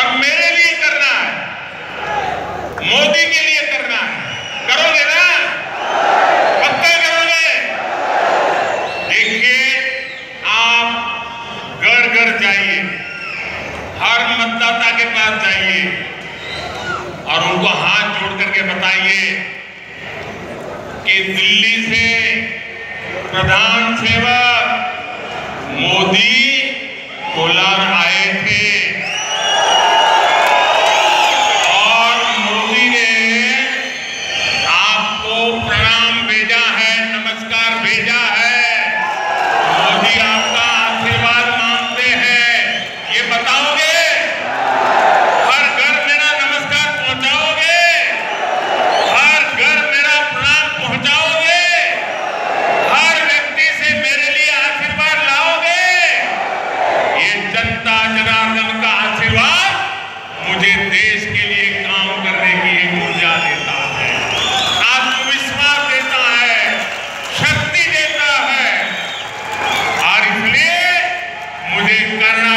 और मेरे लिए करना है, मोदी के लिए करना है। करोगे ना? पक्का करोगे? देखिए, आप घर घर जाइए, हर मतदाता के पास जाइए और उनको हाथ जोड़ करके बताइए कि दिल्ली से प्रधान सेवक मोदी कोलार आए थे और मोदी ने आपको प्रणाम भेजा है, नमस्कार भेजा है। मोदी आपका आशीर्वाद मांगते हैं, ये बताओगे? हर घर मेरा नमस्कार पहुंचाओगे? हर घर मेरा प्रणाम पहुंचाओगे? हर व्यक्ति से मेरे लिए आशीर्वाद लाओगे? ये जनता जनार्दन का आशीर्वाद मुझे देश के लिए काम करने की एक ऊर्जा देता है, आत्मविश्वास देता है, शक्ति देता है और इसलिए मुझे करना